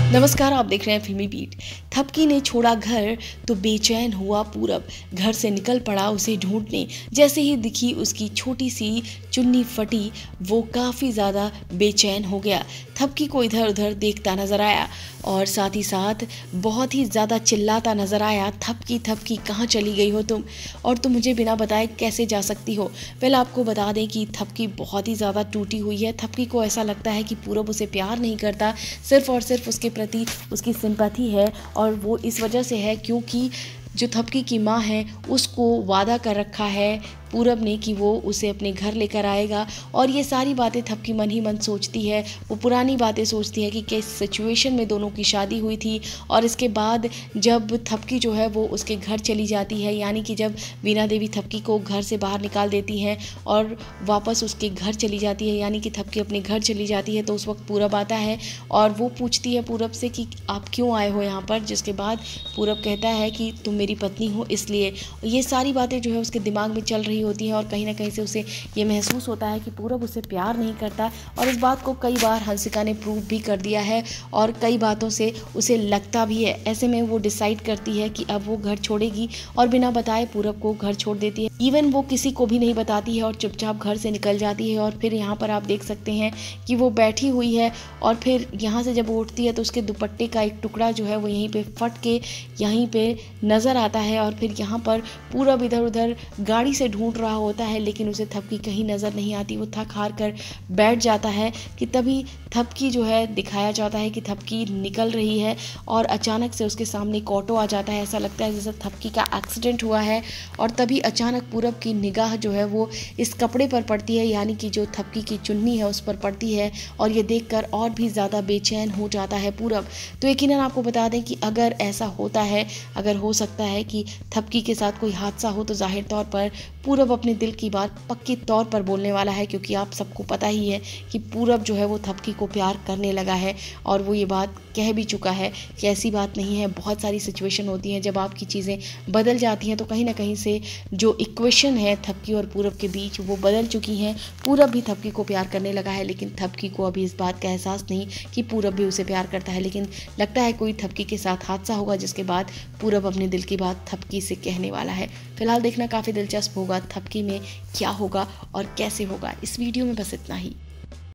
नमस्कार, आप देख रहे हैं फिल्मी बीट। थपकी ने छोड़ा घर तो बेचैन हुआ पूरब, घर से निकल पड़ा उसे ढूंढने। जैसे ही दिखी उसकी छोटी सी चुन्नी फटी, वो काफ़ी ज़्यादा बेचैन हो गया। थपकी को इधर उधर देखता नजर आया और साथ ही साथ बहुत ही ज़्यादा चिल्लाता नजर आया, थपकी थपकी कहाँ चली गई हो तुम, और तुम मुझे बिना बताए कैसे जा सकती हो। पहले आपको बता दें कि थपकी बहुत ही ज़्यादा टूटी हुई है। थपकी को ऐसा लगता है कि पूरब उसे प्यार नहीं करता, सिर्फ और सिर्फ उसके प्रति उसकी सिंपैथी है। और वो इस वजह से है क्योंकि जो थपकी की माँ है उसको वादा कर रखा है पूरब ने कि वो उसे अपने घर लेकर आएगा। और ये सारी बातें थपकी मन ही मन सोचती है। वो पुरानी बातें सोचती है कि किस सिचुएशन में दोनों की शादी हुई थी। और इसके बाद जब थपकी जो है वो उसके घर चली जाती है, यानी कि जब वीणा देवी थपकी को घर से बाहर निकाल देती हैं और वापस उसके घर चली जाती है, यानी कि थपकी अपने घर चली जाती है, तो उस वक्त पूरब आता है और वो पूछती है पूरब से कि आप क्यों आए हो यहाँ पर। जिसके बाद पूरब कहता है कि तुम मेरी पत्नी हो इसलिए। ये सारी बातें जो है उसके दिमाग में चल रही होती है और कहीं ना कहीं से उसे ये महसूस होता है कि पूरब उसे प्यार नहीं करता। और इस बात को कई बार हंसिका ने प्रूव भी कर दिया है और कई बातों से उसे लगता भी है। ऐसे में वो डिसाइड करती है कि अब वो घर छोड़ेगी और बिना बताए पूरब को घर छोड़ देती है। इवन वो किसी को भी नहीं बताती है और चुपचाप घर से निकल जाती है। और फिर यहाँ पर आप देख सकते हैं कि वो बैठी हुई है और फिर यहाँ से जब वो उठती है तो उसके दुपट्टे का एक टुकड़ा जो है वो यहीं पे फट के यहीं पे नज़र आता है। और फिर यहाँ पर पूरब इधर उधर गाड़ी से ढूंढ रहा होता है लेकिन उसे थपकी कहीं नज़र नहीं आती। वो थक हार कर बैठ जाता है कि तभी थपकी जो है दिखाया जाता है कि थपकी निकल रही है और अचानक से उसके सामने एक ऑटो आ जाता है। ऐसा लगता है जैसे थपकी का एक्सीडेंट हुआ है। और तभी अचानक पूरब की निगाह जो है वो इस कपड़े पर पड़ती है, यानी कि जो थपकी की चुन्नी है उस पर पड़ती है। और ये देखकर और भी ज़्यादा बेचैन हो जाता है पूरब। तो यकीनन आपको बता दें कि अगर ऐसा होता है, अगर हो सकता है कि थपकी के साथ कोई हादसा हो, तो जाहिर तौर पर पूरब अपने दिल की बात पक्की तौर पर बोलने वाला है। क्योंकि आप सबको पता ही है कि पूरब जो है वो थपकी को प्यार करने लगा है और वो ये बात कह भी चुका है कि ऐसी बात नहीं है। बहुत सारी सिचुएशन होती हैं जब आपकी चीज़ें बदल जाती हैं, तो कहीं ना कहीं से जो इक्वेशन है थपकी और पूरब के बीच वो बदल चुकी हैं। पूरब भी थपकी को प्यार करने लगा है लेकिन थपकी को अभी इस बात का एहसास नहीं कि पूरब भी उसे प्यार करता है। लेकिन लगता है कोई थपकी के साथ हादसा होगा जिसके बाद पूरब अपने दिल की बात थपकी से कहने वाला है। फिलहाल देखना काफ़ी दिलचस्प होगा थपकी में क्या होगा और कैसे होगा। इस वीडियो में बस इतना ही।